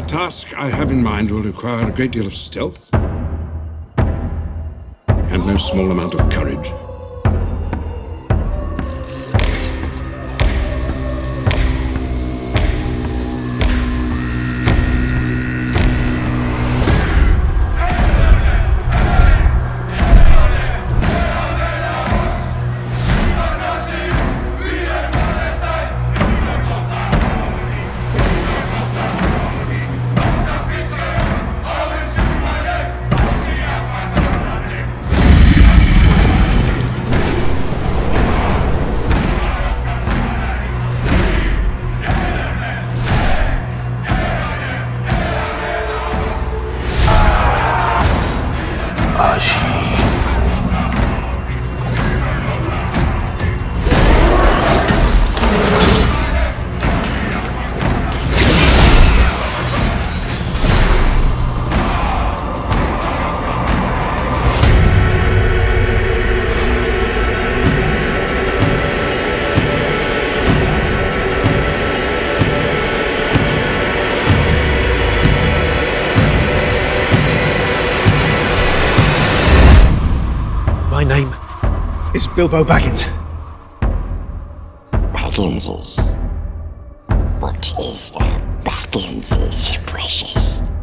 task I have in mind will require a great deal of stealth and no small amount of courage. My name is Bilbo Baggins. Bagginses. What is a Bagginses, precious?